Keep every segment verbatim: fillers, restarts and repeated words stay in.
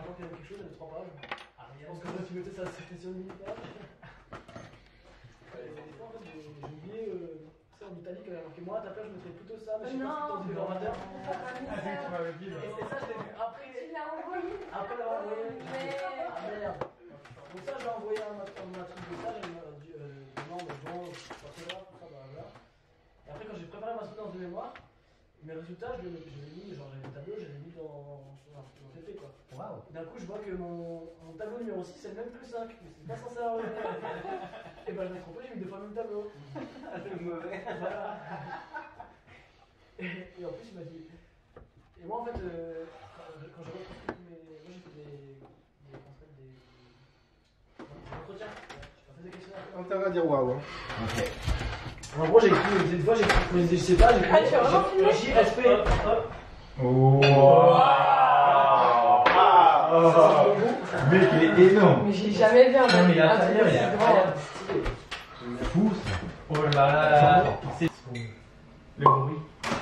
crois qu'il y avait quelque chose, il y avait trois pages. Ah, je pense que toi tu mettais ça, c'était sur une page. Et des fois, en fait, j'ai oublié, euh, tu sais, en Italie, quand il y a marqué moi, à ta place, je mettrais plutôt ça, mais je sais pas si tu t'en dis le formateur. Ah, c'est que tu m'avais dit là. Et ça, je l'ai vu après. Tu l'as envoyé. Après l'avoir envoyé. Mais. Ah merde. Donc ça, j'ai envoyé un truc de ça, j'ai dit, non, mais bon, c'est pas très grave, tout ça, blablabla. Et après, quand j'ai préparé ma soutenance de mémoire, mes résultats, je les ai mis, genre j'avais le tableau, je les ai mis dans, dans, dans T P quoi. Wow. D'un coup, je vois que mon, mon tableau numéro six c'est le même que le cinq, mais c'est pas censé avoir le même. Et ben je m'ai trompé, j'ai mis deux fois le même tableau. C'est mauvais. Voilà. Et, et en plus, il m'a dit. Et moi, en fait, euh, quand je retranscris mes. Moi, j'ai fait des. des. des. des entretiens. J'ai fait des questionnaires. On t'a à dire waouh. Ok. En gros, j'ai écrit, cette fois, j'ai écrit, je sais pas, j'ai écrit. Ah, tu as vraiment filmé J S P. Oh. Mec, il est énorme. Mais j'ai jamais vu un Non, mais truc l'intérieur, il est incroyable. C'est fou ça. Oh là là. C'est le bruit.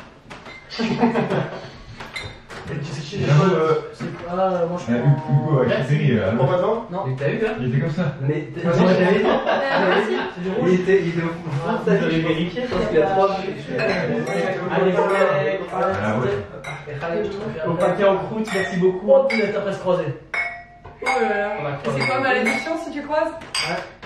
C'est pas. Moi, je Hugo a écrit là. Pour maintenant? Non. Mais t'as vu là? Il était comme ça. Mais moi j'avais dit. Il était, il était au fond, ça j'avais vérifié parce qu'il y a trois. Ah ouais. Au Pâté en croûte, merci beaucoup. Oh putain, t'as presque croisé. Oh là là. C'est quoi malédiction si tu croises? Ouais.